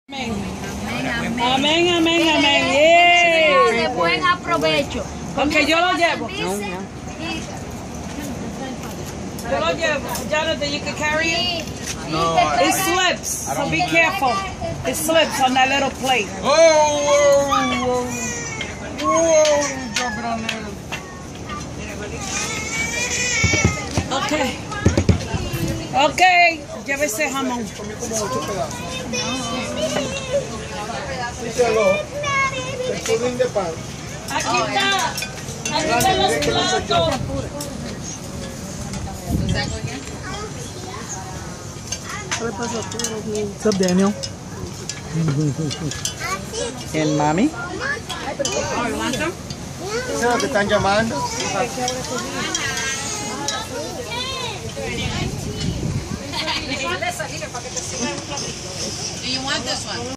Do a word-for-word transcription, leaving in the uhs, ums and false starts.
Amén, amén, amén, amén. Yeah. De buen aprovecho. Porque yo lo llevo. Yo lo llevo. Jonathan, you can carry it? No, It slips, so be careful. It slips on that little plate. Whoa, whoa, whoa. Whoa, drop it on there. Okay. Okay, llévese jamón. El pudín de pan. Aquí está. Aquí están los platos. What's up, Daniel? And mommy? ¿Eso es lo que están llamando? Do you want this one?